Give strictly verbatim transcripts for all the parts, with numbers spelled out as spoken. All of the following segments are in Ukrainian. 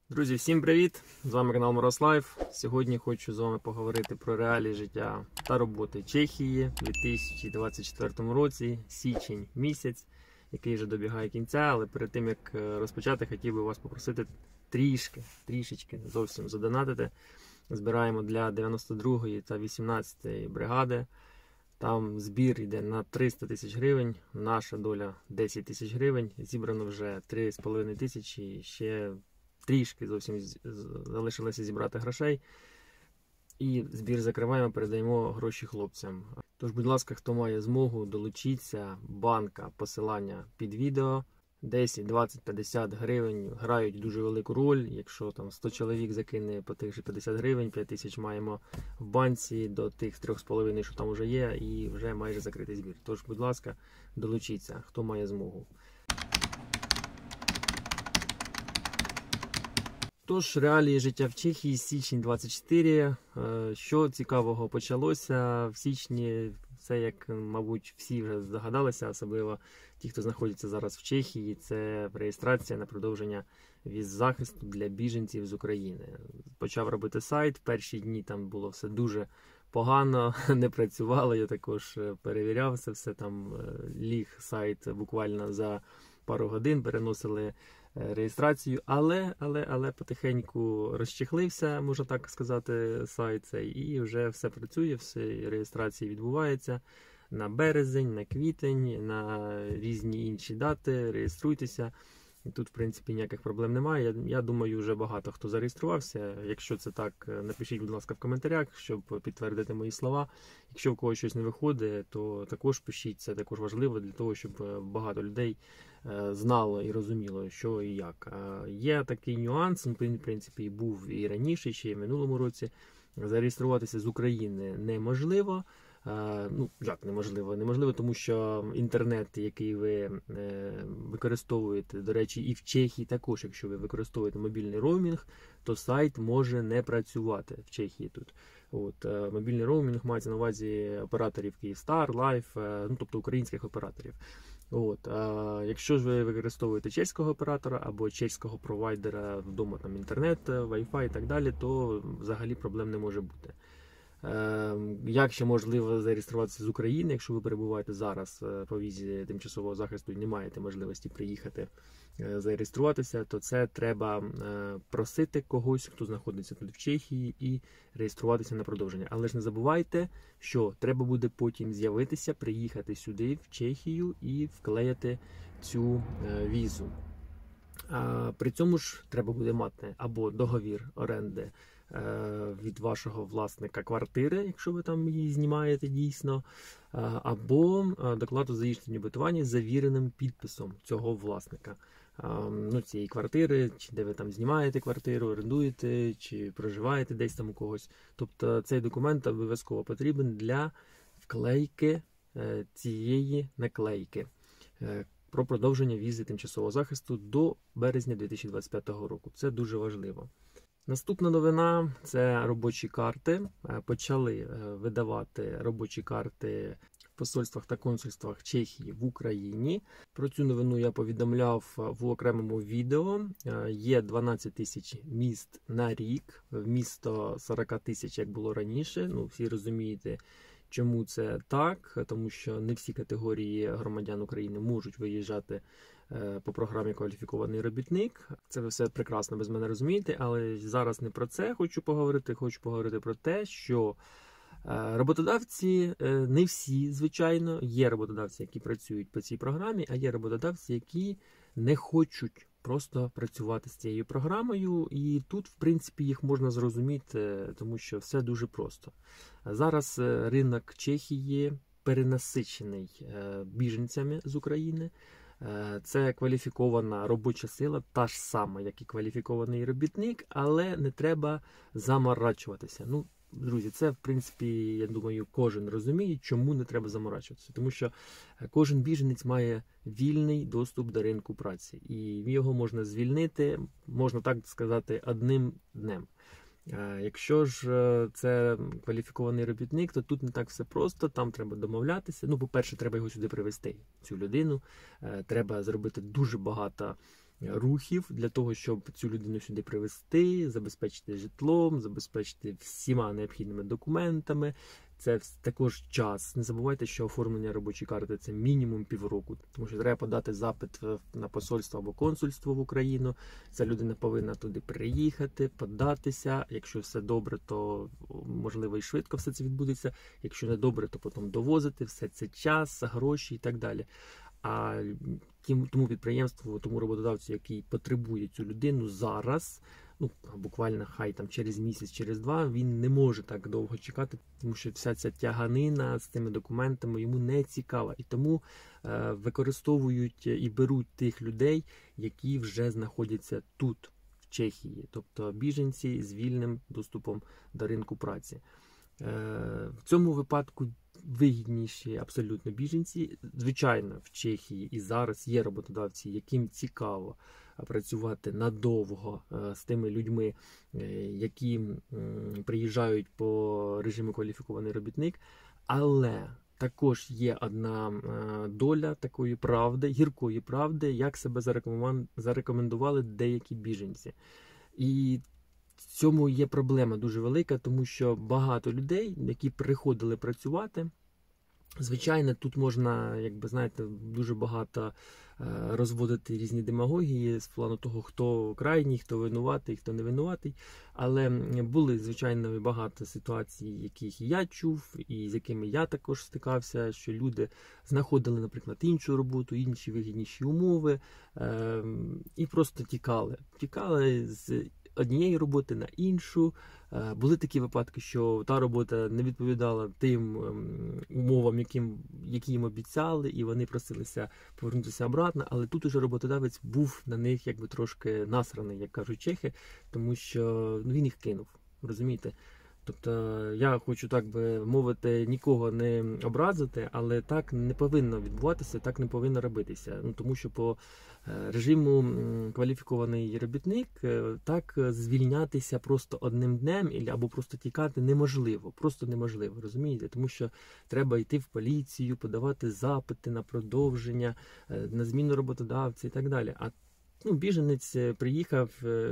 Друзі, всім привіт! З вами канал Мороз Лайф. Сьогодні хочу з вами поговорити про реалії життя та роботи Чехії у дві тисячі двадцять четвертому році, січень місяць, який вже добігає кінця. Але перед тим як розпочати, хотів би вас попросити трішки, трішечки зовсім задонатити. Збираємо для дев'яносто другої та вісімнадцятої бригади. Там збір йде на триста тисяч гривень, наша доля десять тисяч гривень. Зібрано вже три з половиною тисячі, ще трішки зовсім залишилося зібрати грошей. І збір закриваємо, передаємо гроші хлопцям. Тож, будь ласка, хто має змогу, долучіться, банка, посилання під відео. десять, двадцять, п'ятдесят гривень грають дуже велику роль. Якщо там сто чоловік закине по тих же п'ятдесят гривень, п'ять тисяч маємо в банці до тих трьох з половиною, що там вже є, і вже майже закритий збір. Тож, будь ласка, долучіться, хто має змогу. Тож, реалії життя в Чехії, січень двадцять чотири. Що цікавого почалося в січні, це, як, мабуть, всі вже здогадалися, особливо ті, хто знаходиться зараз в Чехії, це реєстрація на продовження віз-захисту для біженців з України. Почав робити сайт, перші дні там було все дуже погано, не працювало, я також перевіряв це все, там ліг сайт буквально за пару годин, переносили реєстрацію, але, але, але потихеньку розчехлився, можна так сказати, сайт цей, і вже все працює, все реєстрації відбувається на березень, на квітень, на різні інші дати, реєструйтеся. І тут, в принципі, ніяких проблем немає. Я, я думаю, вже багато хто зареєструвався. Якщо це так, напишіть, будь ласка, в коментарях, щоб підтвердити мої слова. Якщо в когось щось не виходить, то також пишіть, це також важливо для того, щоб багато людей знало і розуміло, що і як. Є такий нюанс, він, в принципі, був і раніше, ще й в минулому році. Зареєструватися з України неможливо. Ну, як неможливо? Неможливо, тому що інтернет, який ви е, використовуєте, до речі, і в Чехії також, якщо ви використовуєте мобільний роумінг, то сайт може не працювати в Чехії тут. От, е, мобільний роумінг мається на увазі операторів Kyivstar, Life, е, ну, тобто українських операторів. От, а якщо ж ви використовуєте чеського оператора або чеського провайдера вдома, там інтернет, Wi-Fi і так далі, то взагалі проблем не може бути. Як ще можливо зареєструватися з України, якщо ви перебуваєте зараз по візі тимчасового захисту і не маєте можливості приїхати зареєструватися, то це треба просити когось, хто знаходиться тут в Чехії, і реєструватися на продовження. Але ж не забувайте, що треба буде потім з'явитися, приїхати сюди, в Чехію, і вклеїти цю візу. При цьому ж треба буде мати або договір оренди від вашого власника квартири, якщо ви там її знімаєте дійсно, або доклад у заїждженні битування з завіреним підписом цього власника, ну, цієї квартири, чи де ви там знімаєте квартиру, орендуєте, чи проживаєте десь там у когось. Тобто цей документ обов'язково потрібен для вклейки цієї наклейки про продовження візи тимчасового захисту до березня дві тисячі двадцять п'ятого року. Це дуже важливо. Наступна новина – це робочі карти. Почали видавати робочі карти в посольствах та консульствах Чехії в Україні. Про цю новину я повідомляв в окремому відео. Є дванадцять тисяч міст на рік, вмісто сорок тисяч, як було раніше. Ну, всі розумієте, чому це так, тому що не всі категорії громадян України можуть виїжджати по програмі «Кваліфікований робітник». Це ви все прекрасно без мене розумієте, але зараз не про це хочу поговорити. Хочу поговорити про те, що роботодавці, не всі, звичайно, є роботодавці, які працюють по цій програмі, а є роботодавці, які не хочуть просто працювати з цією програмою, і тут, в принципі, їх можна зрозуміти, тому що все дуже просто. Зараз ринок Чехії перенасичений біженцями з України. Це кваліфікована робоча сила, та ж сама, як і кваліфікований робітник, але не треба заморачуватися. Ну, друзі, це, в принципі, я думаю, кожен розуміє, чому не треба заморачуватися. Тому що кожен біженець має вільний доступ до ринку праці. І його можна звільнити, можна так сказати, одним днем. Якщо ж це кваліфікований робітник, то тут не так все просто, там треба домовлятися. Ну, по-перше, треба його сюди привезти, цю людину. Треба зробити дуже багато рухів для того, щоб цю людину сюди привезти, забезпечити житлом, забезпечити всіма необхідними документами. Це також час. Не забувайте, що оформлення робочої карти – це мінімум півроку, тому що треба подати запит на посольство або консульство в Україну. Ця людина повинна туди приїхати, податися. Якщо все добре, то можливо і швидко все це відбудеться. Якщо не добре, то потім довозити. Все це час, гроші і так далі. А тому підприємству, тому роботодавцю, який потребує цю людину зараз, ну, буквально хай там через місяць, через два, він не може так довго чекати, тому що вся ця тяганина з цими документами йому не цікава. І тому е, використовують і беруть тих людей, які вже знаходяться тут, в Чехії, тобто біженці з вільним доступом до ринку праці. Е, в цьому випадку вигідніші абсолютно біженці. Звичайно, в Чехії і зараз є роботодавці, яким цікаво працювати надовго з тими людьми, які приїжджають по режиму кваліфікований робітник, але також є одна доля такої правди, гіркої правди, як себе зарекомендували деякі біженці. І в цьому є проблема дуже велика, тому що багато людей, які приходили працювати, звичайно, тут можна, якби знаєте, дуже багато розводити різні демагогії з плану того, хто крайній, хто винуватий, хто не винуватий. Але були, звичайно, багато ситуацій, яких я чув, і з якими я також стикався, що люди знаходили, наприклад, іншу роботу, інші вигідніші умови, і просто тікали. Тікали з однієї роботи на іншу. Були такі випадки, що та робота не відповідала тим умовам, яким, які їм обіцяли, і вони просилися повернутися обратно, але тут уже роботодавець був на них якби трошки насраний, як кажуть чехи, тому що ну, він їх кинув, розумієте? Тобто я хочу, так би мовити, нікого не образити, але так не повинно відбуватися, так не повинно робитися. Ну, тому що по режиму кваліфікований робітник так звільнятися просто одним днем або просто тікати неможливо, просто неможливо, розумієте? Тому що треба йти в поліцію, подавати запити на продовження, на зміну роботодавця і так далі. А Ну, біженець приїхав,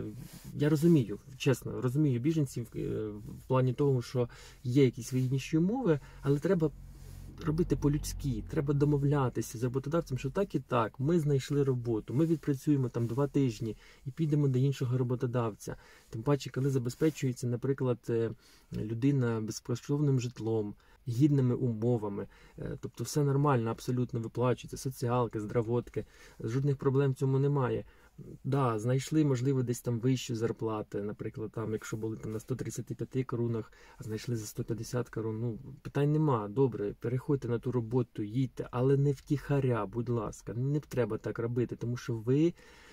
я розумію, чесно, розумію біженців в плані того, що є якісь вигідніші умови, але треба робити по-людськи, треба домовлятися з роботодавцем, що так і так, ми знайшли роботу, ми відпрацюємо там два тижні і підемо до іншого роботодавця. Тим паче, коли забезпечується, наприклад, людина безкоштовним житлом, гідними умовами, тобто все нормально, абсолютно виплачується, соціалки, здравотки, жодних проблем в цьому немає. Да, знайшли, можливо, десь там вищі зарплати, наприклад, там, якщо були там на сто тридцять п'ять коронах, а знайшли за сто п'ятдесят корон, ну, питань нема, добре, переходьте на ту роботу, їдьте, але не втіхаря, будь ласка, не треба так робити, тому що ви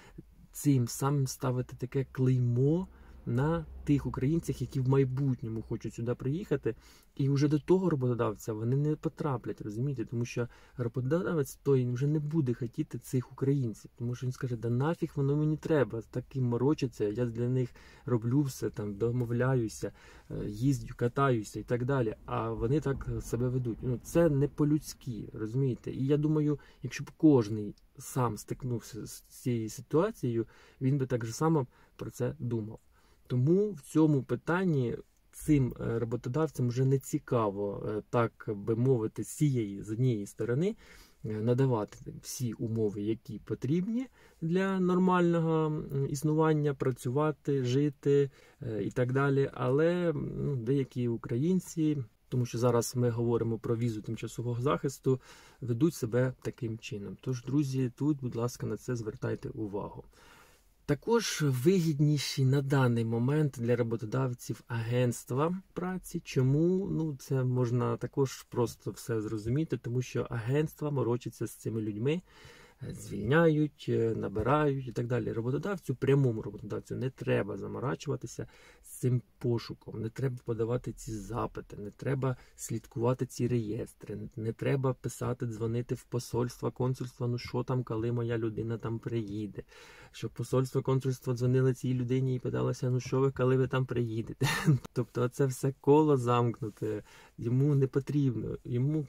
цим самим ставите таке клеймо на тих українцях, які в майбутньому хочуть сюди приїхати, і вже до того роботодавця вони не потраплять, розумієте? Тому що роботодавець той вже не буде хотіти цих українців, тому що він скаже, да нафіг воно мені треба, таким морочиться, я для них роблю все, там, домовляюся, їздю, катаюся і так далі, а вони так себе ведуть. Ну, це не по-людськи, розумієте? І я думаю, якщо б кожний сам стикнувся з цією ситуацією, він би так же само про це думав. Тому в цьому питанні цим роботодавцям вже не цікаво, так би мовити, з цієї, з однієї сторони, надавати всі умови, які потрібні для нормального існування, працювати, жити і так далі. Але ну, деякі українці, тому що зараз ми говоримо про візу тимчасового захисту, ведуть себе таким чином. Тож, друзі, тут, будь ласка, на це звертайте увагу. Також вигідніші на даний момент для роботодавців агентства праці. Чому? Ну, це можна також просто все зрозуміти, тому що агентства морочаться з цими людьми, звільняють, набирають і так далі. Роботодавцю, прямому роботодавцю не треба заморачуватися з цим пошуком, не треба подавати ці запити, не треба слідкувати ці реєстри, не треба писати, дзвонити в посольство, консульство, ну що там, коли моя людина там приїде. Щоб посольство, консульство дзвонили цій людині і питалося, ну що ви, коли ви там приїдете. Тобто це все коло замкнуте, йому не потрібно, йому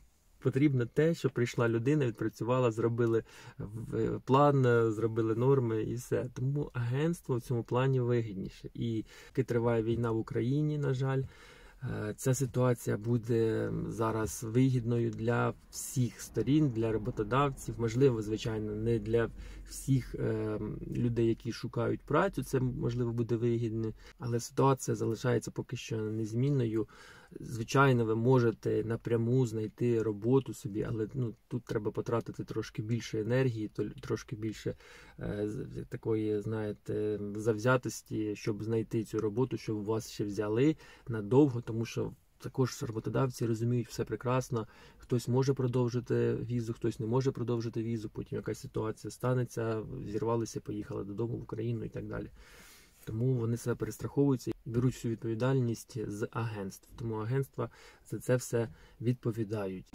Потрібно те, що прийшла людина, відпрацювала, зробили план, зробили норми і все. Тому агентство в цьому плані вигідніше. І поки триває війна в Україні, на жаль, ця ситуація буде зараз вигідною для всіх сторін, для роботодавців, можливо, звичайно, не для всіх е, людей, які шукають працю, це, можливо, буде вигідно, але ситуація залишається поки що незмінною. Звичайно, ви можете напряму знайти роботу собі, але ну, тут треба потратити трошки більше енергії, трошки більше е, такої, знаєте, завзятості, щоб знайти цю роботу, щоб вас ще взяли надовго, тому що також роботодавці розуміють все прекрасно. Хтось може продовжити візу, хтось не може продовжити візу, потім якась ситуація станеться, зірвалися, поїхали додому в Україну і так далі. Тому вони себе перестраховуються і беруть всю відповідальність з агентств. Тому агентства за це все відповідають.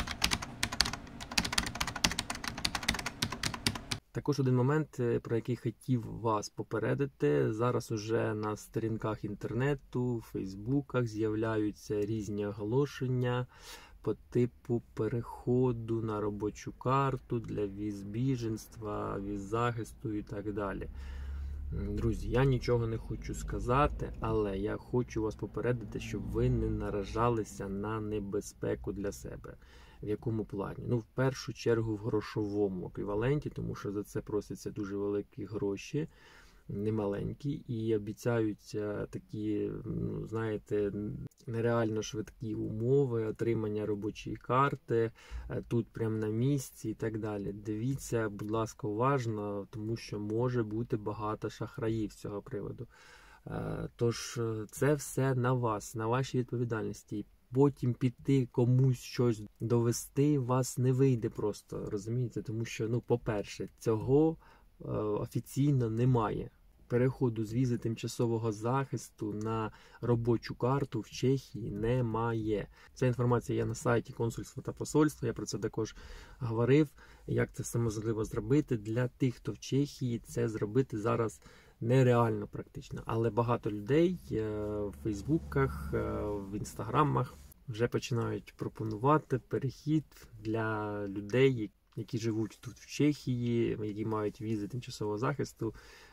Також один момент, про який хотів вас попередити. Зараз уже на сторінках інтернету, фейсбуках з'являються різні оголошення по типу переходу на робочу карту для віз біженства, віз захисту і так далі. Друзі, я нічого не хочу сказати, але я хочу вас попередити, щоб ви не наражалися на небезпеку для себе. В якому плані? Ну, в першу чергу в грошовому еквіваленті, тому що за це просяться дуже великі гроші, немаленькі, і обіцяють такі, ну, знаєте, нереально швидкі умови отримання робочої карти, тут прямо на місці і так далі. Дивіться, будь ласка, уважно, тому що може бути багато шахраїв з цього приводу. Тож це все на вас, на вашій відповідальності. Потім піти комусь щось довести вас не вийде просто, розумієте? Тому що, ну, по-перше, цього е, офіційно немає. Переходу з візи тимчасового захисту на робочу карту в Чехії немає. Ця інформація є на сайті консульства та посольства, я про це також говорив, як це все можливо зробити. Для тих, хто в Чехії, це зробити зараз нереально практично. Але багато людей в фейсбуках, в інстаграмах вже починають пропонувати перехід для людей, які живуть тут в Чехії, які мають візи тимчасового захисту,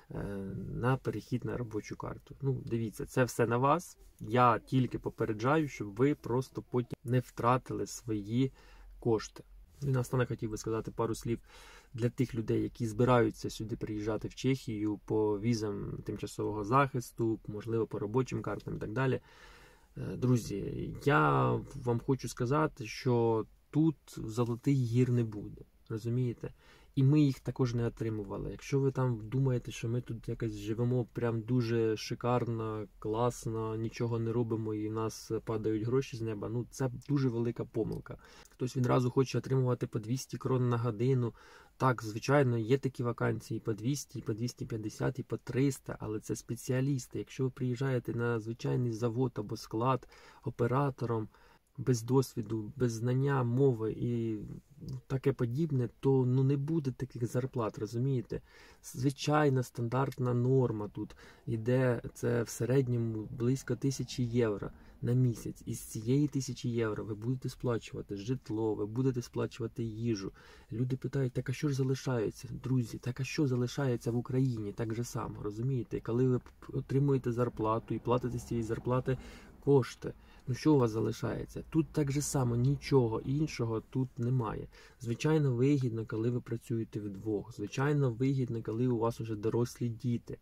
на перехід на робочу карту. Ну, дивіться, це все на вас. Я тільки попереджаю, щоб ви просто потім не втратили свої кошти. І наостанок хотів би сказати пару слів для тих людей, які збираються сюди приїжджати в Чехію по візам тимчасового захисту, можливо, по робочим картам і так далі. Друзі, я вам хочу сказати, що тут золотих гір не буде, розумієте? І ми їх також не отримували. Якщо ви там думаєте, що ми тут якось живемо прям дуже шикарно, класно, нічого не робимо і в нас падають гроші з неба, ну це дуже велика помилка. Хтось відразу хоче отримувати по двісті крон на годину. Так, звичайно, є такі вакансії по двісті, і по двісті п'ятдесят, і по триста, але це спеціалісти. Якщо ви приїжджаєте на звичайний завод або склад оператором, без досвіду, без знання мови і таке подібне, то ну не буде таких зарплат, розумієте? Звичайна стандартна норма тут йде, це в середньому близько тисячі євро на місяць. І з цієї тисячі євро ви будете сплачувати житло, ви будете сплачувати їжу. Люди питають, так а що ж залишається? Друзі, так а що залишається в Україні? Так же само, розумієте? Коли ви отримуєте зарплату і платите з цієї зарплати кошти, ну що у вас залишається? Тут так же само, нічого іншого тут немає. Звичайно, вигідно, коли ви працюєте вдвох. Звичайно, вигідно, коли у вас вже дорослі діти.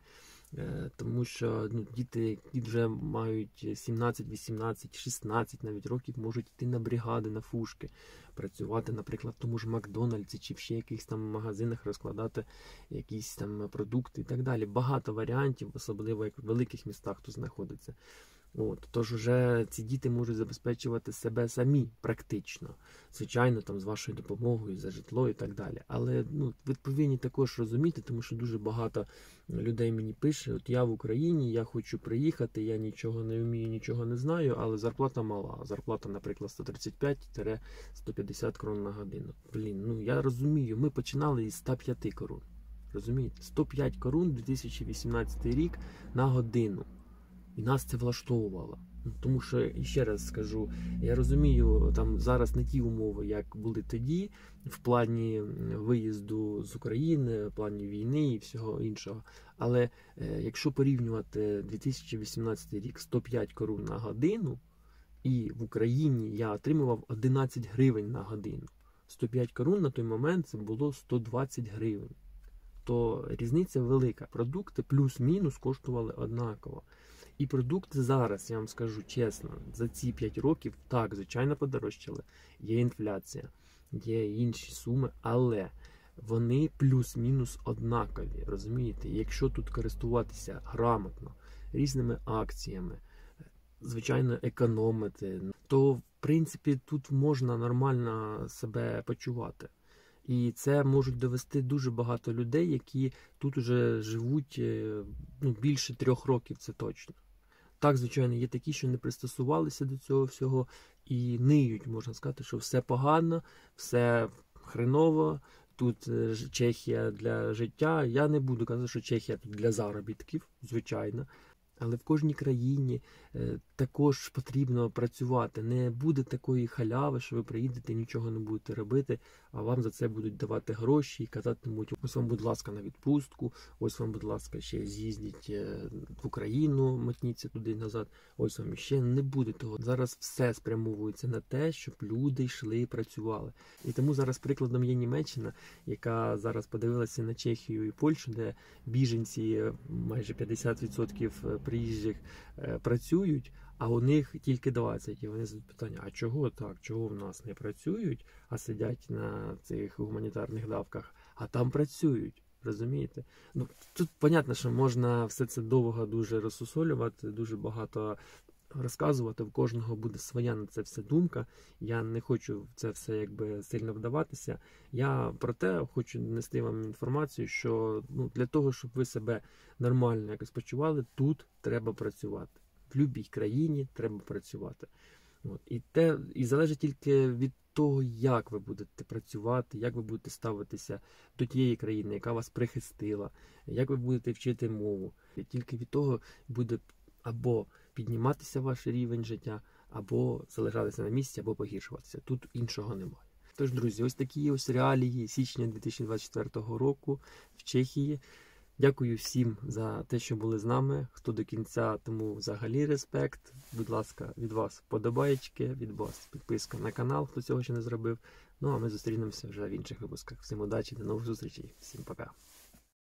Тому що ну, діти, які вже мають сімнадцять, вісімнадцять, шістнадцять навіть років, можуть йти на бригади, на фушки, працювати, наприклад, в тому ж Макдональдсі чи в ще якихось там магазинах, розкладати якісь там продукти і так далі. Багато варіантів, особливо як в великих містах тут знаходиться. От, тож вже ці діти можуть забезпечувати себе самі практично. Звичайно, там з вашою допомогою, за житло і так далі. Але ну, ви повинні також розуміти, тому що дуже багато людей мені пише, от я в Україні, я хочу приїхати, я нічого не вмію, нічого не знаю, але зарплата мала. Зарплата, наприклад, сто тридцять п'ять - сто п'ятдесят крон на годину. Блін, ну я розумію, ми починали із ста п'яти корун. Розумієте? сто п'ять корун дві тисячі вісімнадцятий рік на годину. І нас це влаштовувало. Тому що, ще раз скажу, я розумію, там зараз не ті умови, як були тоді, в плані виїзду з України, в плані війни і всього іншого. Але е, якщо порівнювати дві тисячі вісімнадцятий рік, сто п'ять корун на годину, і в Україні я отримував одинадцять гривень на годину. сто п'ять корун на той момент це було сто двадцять гривень. То різниця велика. Продукти плюс-мінус коштували однаково. І продукти зараз, я вам скажу чесно, за ці п'ять років, так, звичайно, подорожчали. Є інфляція, є інші суми, але вони плюс-мінус однакові, розумієте? Якщо тут користуватися грамотно, різними акціями, звичайно, економити, то, в принципі, тут можна нормально себе почувати. І це можуть довести дуже багато людей, які тут уже живуть ну, більше трьох років, це точно. Так, звичайно, є такі, що не пристосувалися до цього всього і ниють, можна сказати, що все погано, все хреново, тут Чехія для життя. Я не буду казати, що Чехія тут для заробітків, звичайно. Але в кожній країні е, також потрібно працювати. Не буде такої халяви, що ви приїдете і нічого не будете робити, а вам за це будуть давати гроші і казатимуть, ось вам, будь ласка, на відпустку, ось вам, будь ласка, ще з'їздіть в Україну, мотніться туди і назад, ось вам ще не буде того. Зараз все спрямовується на те, щоб люди йшли і працювали. І тому зараз прикладом є Німеччина, яка зараз подивилася на Чехію і Польщу, де біженці, майже п'ятдесят відсотків приїжджих працюють, а у них тільки двадцять. І вони задають питання, а чого так? Чого в нас не працюють, а сидять на цих гуманітарних давках, а там працюють? Розумієте? Ну, тут, понятно, що можна все це довго дуже розсусолювати, дуже багато розказувати, в кожного буде своя на це все думка. Я не хочу в це все якби сильно вдаватися. Я про те хочу нести вам інформацію, що ну, для того, щоб ви себе нормально якось почували, тут треба працювати. В будь-якій країні треба працювати. От. І, те, і залежить тільки від того, як ви будете працювати, як ви будете ставитися до тієї країни, яка вас прихистила, як ви будете вчити мову. І тільки від того буде або підніматися ваш рівень життя, або залишатися на місці, або погіршуватися. Тут іншого немає. Тож, друзі, ось такі ось реалії січня дві тисячі двадцять четвертого року в Чехії. Дякую всім за те, що були з нами. Хто до кінця, тому взагалі респект. Будь ласка, від вас подобаєчки, від вас підписка на канал, хто цього ще не зробив. Ну, а ми зустрінемося вже в інших випусках. Всім удачі, до нових зустрічей. Всім пока.